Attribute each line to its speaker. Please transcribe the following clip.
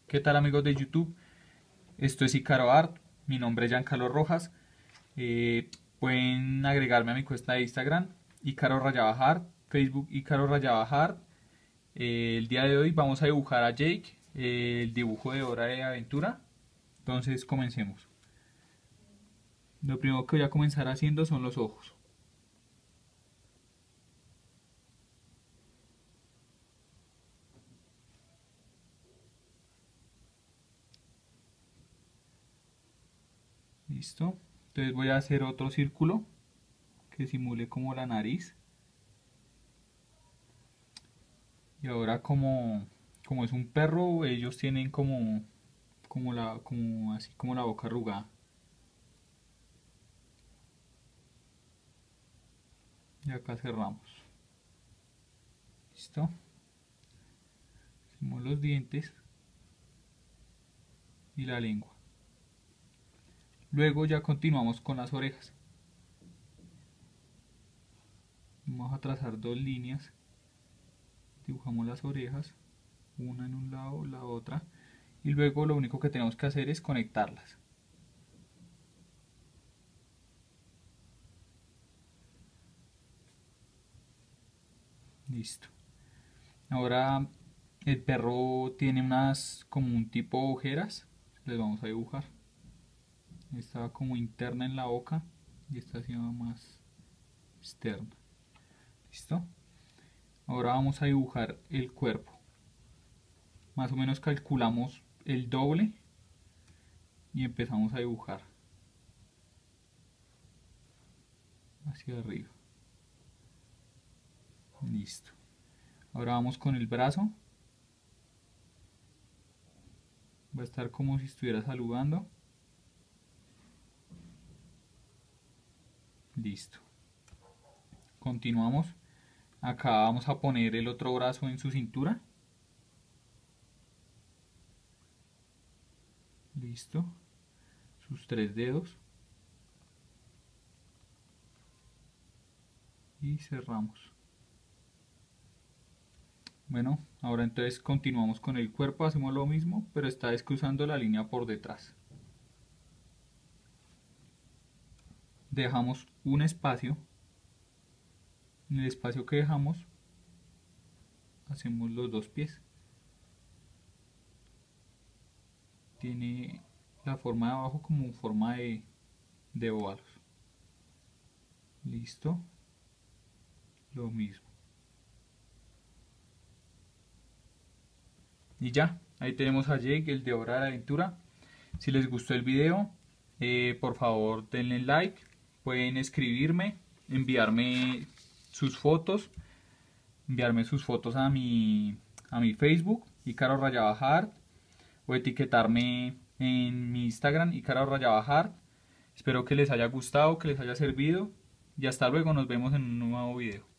Speaker 1: ¿Qué tal amigos de YouTube? Esto es Icaro Art, mi nombre es Giancarlo Rojas. Pueden agregarme a mi cuenta de Instagram, Icaro_Art, Facebook Icaro_Art. El día de hoy vamos a dibujar a Jake, el dibujo de Hora de Aventura. Entonces comencemos. Lo primero que voy a comenzar haciendo son los ojos. Listo. Entonces voy a hacer otro círculo que simule como la nariz. Y ahora como es un perro, ellos tienen así como la boca arrugada. Y acá cerramos. Listo. Hacemos los dientes y la lengua. Luego ya continuamos con las orejas. Vamos a trazar dos líneas. Dibujamos las orejas, una en un lado, la otra. Y luego lo único que tenemos que hacer es conectarlas. Listo. Ahora el perro tiene unas como un tipo de ojeras. Les vamos a dibujar. Esta va como interna en la boca y esta se llama más externa. ¿Listo? Ahora vamos a dibujar el cuerpo. Más o menos calculamos el doble y empezamos a dibujar hacia arriba. Listo. Ahora vamos con el brazo. Va a estar como si estuviera saludando. Listo. Continuamos. Acá vamos a poner el otro brazo en su cintura. Listo. Sus tres dedos. Y cerramos. Bueno, ahora entonces continuamos con el cuerpo, hacemos lo mismo, pero esta vez cruzando la línea por detrás. Dejamos un espacio. En el espacio que dejamos, hacemos los dos pies. Tiene la forma de abajo como forma de ovalos. Listo. Lo mismo. Y ya, ahí tenemos a Jake, el de Hora de Aventura. Si les gustó el video, por favor denle like. Pueden escribirme, enviarme sus fotos, a mi Facebook, Icaro_Art, o etiquetarme en mi Instagram, Icaro_Art. Espero que les haya gustado, que les haya servido y hasta luego, nos vemos en un nuevo video.